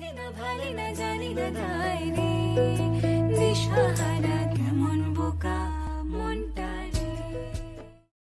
না ভালে না জানি না গায় রে, দিশাহারা কেমন বোকা মনটা।